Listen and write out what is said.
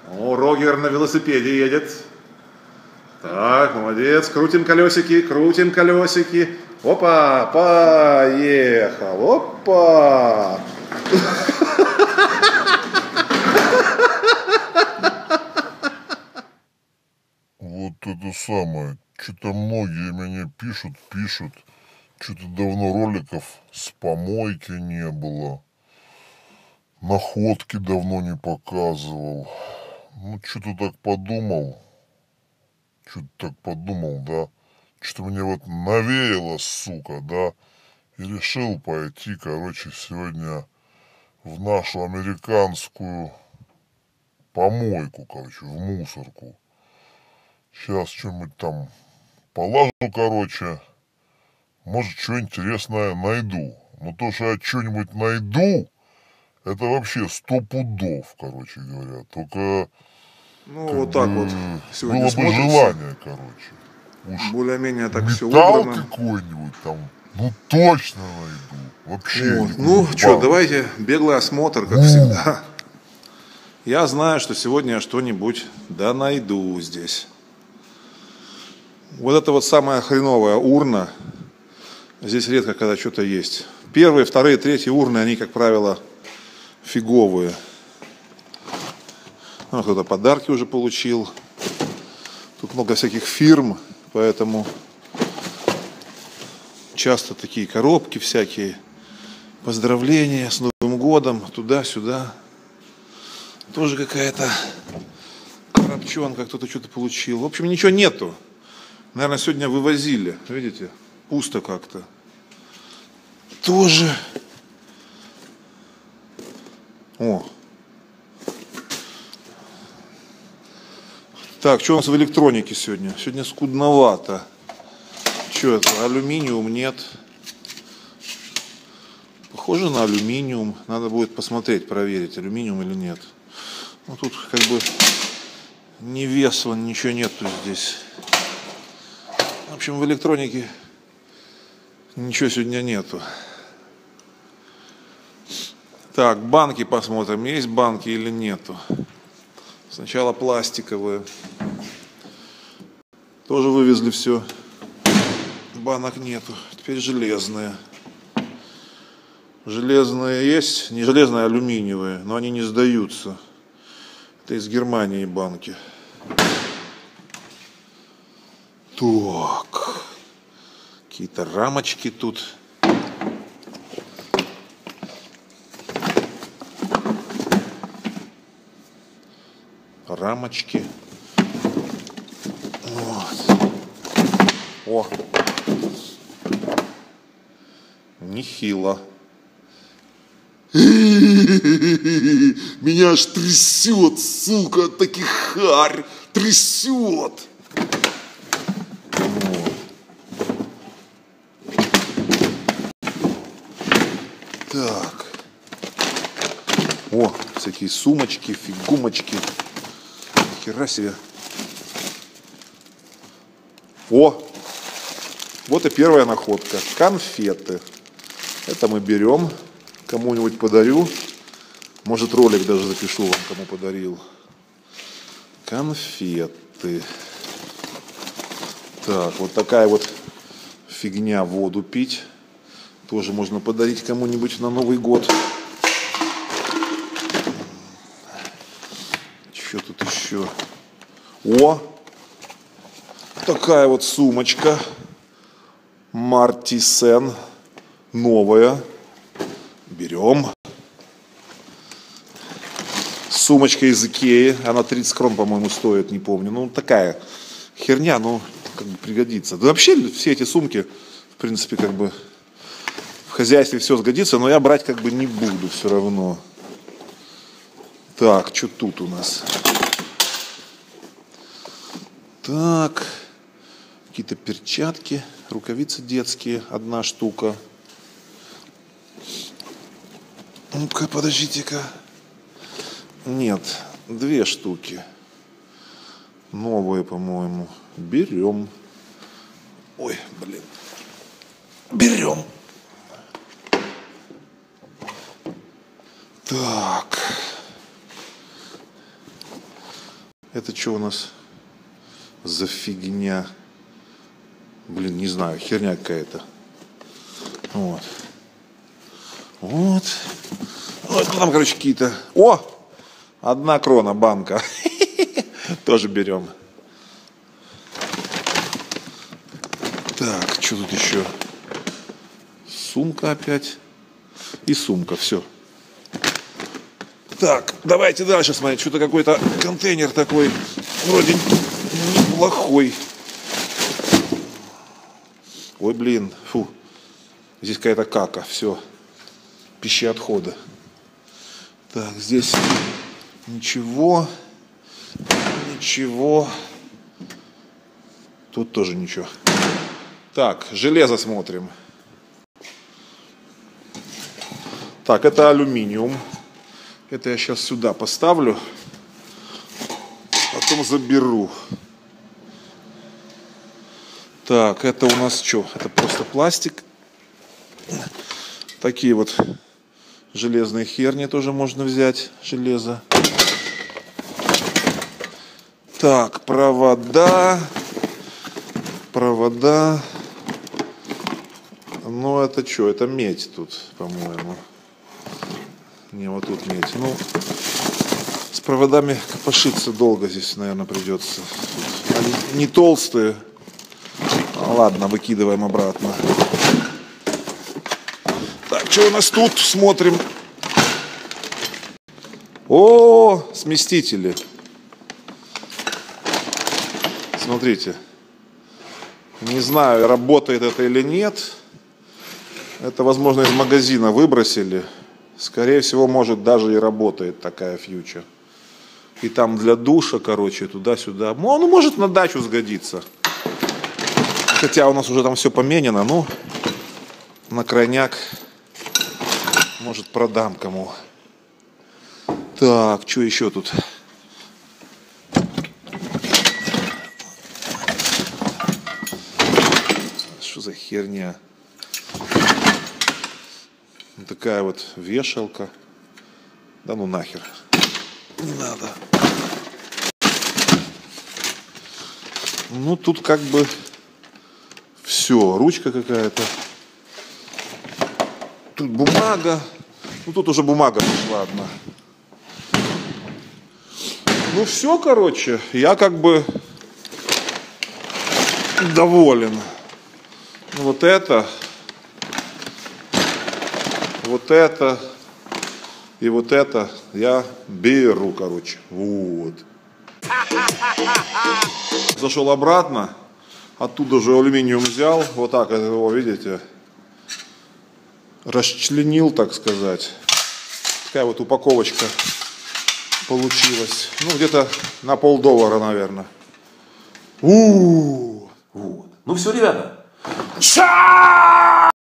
О, Рогер на велосипеде едет. Так, молодец. Крутим колесики, крутим колесики. Опа, поехал. Опа. Вот это самое. Что-то многие мне пишут. Что-то давно роликов с помойки не было. Находки давно не показывал. Ну, что-то так подумал. Да. Что-то мне вот навеяло, сука, да. И решил пойти, короче, сегодня в нашу американскую помойку, короче, в мусорку. Сейчас что-нибудь там полажу, короче. Может, что интересное найду. Но то, что я что-нибудь найду, это вообще 100 пудов, короче говоря. Только Ну, как вот так вот бы сегодня было бы смотрится. желание, короче. Уж более-менее так все металл убрано. какой-нибудь там, ну точно найду. Вообще. Вот. Ну, что, давайте беглый осмотр, как всегда. Я знаю, что сегодня я что-нибудь да найду здесь. Вот это вот самая хреновая урна. Здесь редко когда что-то есть. Первые, вторые, третьи урны, они, как правило, фиговые. Ну, кто-то подарки уже получил. Тут много всяких фирм, поэтому часто такие коробки всякие. Поздравления с Новым годом, туда-сюда. Тоже какая-то коробчонка, кто-то что-то получил. В общем, ничего нету. Наверное, сегодня вывозили. Видите? Пусто как-то. Тоже. О. Так, что у нас в электронике сегодня? Сегодня скудновато. Что это? Алюминиум нет. Похоже на алюминиум. Надо будет посмотреть, проверить, алюминиум или нет. Ну, тут как бы ни веса, ничего нету здесь. В общем, в электронике ничего сегодня нету. Так, банки посмотрим, есть банки или нету. Сначала пластиковые. Тоже вывезли все. Банок нету. Теперь железные. Железные есть, не железные, а алюминиевые, но они не сдаются. Это из Германии банки. Так. Какие-то рамочки тут. Рамочки. Вот. О. Нехило. Меня аж трясет, сука, таких харь. Трясет. Вот. Так. О, всякие сумочки, фигумочки. Хера себе. О, вот и первая находка. Конфеты. Это мы берем. Кому-нибудь подарю. Может, ролик даже запишу вам, кому подарил. Конфеты. Так, вот такая вот фигня, воду пить. Тоже можно подарить кому-нибудь на Новый год. Что тут еще? О! Такая вот сумочка. Мартисен. Новая. Берем. Сумочка из Икеи. Она 30 крон, по-моему, стоит, не помню. Ну, такая херня, ну, как бы пригодится. Да вообще все эти сумки, в принципе, как бы в хозяйстве все сгодится, но я брать как бы не буду все равно. Так, что тут у нас? Так, какие-то перчатки, рукавицы детские, 1 штука. Ну-ка, подождите-ка. Нет, 2 штуки. Новые, по-моему. Берем. Ой, блин. Берем. Так. Это что у нас за фигня? Блин, не знаю, херня какая-то. Вот. Вот. Вот там, короче, какие-то... О! 1 крона банка. Тоже берем. Так, что тут еще? Сумка опять. И сумка, все. Так, давайте дальше смотреть. Что-то какой-то контейнер такой, вроде неплохой. Ой, блин, фу. Здесь какая-то кака, все. Пища отхода. Так, здесь ничего. Ничего. Тут тоже ничего. Так, железо смотрим. Так, это алюминиум. Это я сейчас сюда поставлю. Потом заберу. Так, это у нас что? Это просто пластик. Такие вот железные херни тоже можно взять. Железо. Так, провода. Провода. Ну, это что? Это медь тут, по-моему. Не, вот тут медь. Ну, с проводами копошиться долго здесь, наверное, придется. Они не толстые. Ладно, выкидываем обратно. Так, что у нас тут? Смотрим. О, сместители. Смотрите. Не знаю, работает это или нет. Это, возможно, из магазина выбросили. Скорее всего, может, даже и работает такая фьючер. И там для душа, короче, туда-сюда. Ну, может, на дачу сгодится. Хотя у нас уже там все поменено, ну, на крайняк, может, продам кому. Так, что еще тут? Что за херня? Такая вот вешалка. Да ну нахер. Не надо. Ну, тут как бы все. Ручка какая-то. Тут бумага. Ну, тут уже бумага пришла одна. Ну, все, короче. Я как бы доволен. Вот это и вот это я беру, короче. Вот. Зашел обратно. Оттуда же алюминиум взял. Вот так его, видите, расчленил, так сказать. Такая вот упаковочка получилась. Ну, где-то на $5, наверное. Вот. Ну все, ребята.